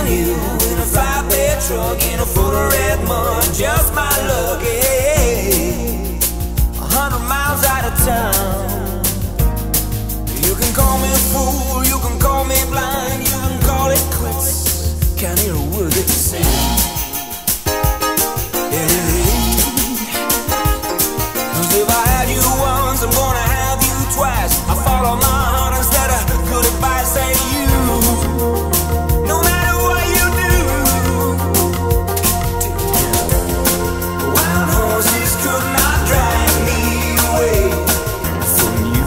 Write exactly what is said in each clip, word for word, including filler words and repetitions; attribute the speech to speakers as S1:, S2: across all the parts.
S1: you in a five-bed truck in a full of red mud, just my luck. Yeah, a hundred miles out of town. You can call me a fool, you can call me blind, you can call it quits. Can't hear a word that you say. Yeah, 'cause if I had you once, I'm gonna have you twice. I follow my heart instead of good advice. Say you, no matter what you do, wild horses could not drag me away from you.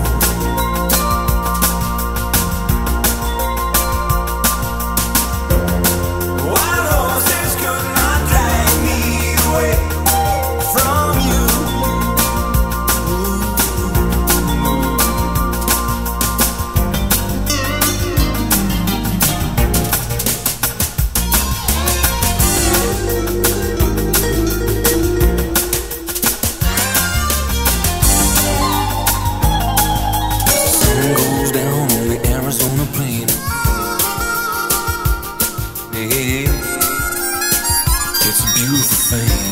S1: Wild horses could not drag me away from you. Sun goes down on the Arizona plain. Hey, it's a beautiful thing.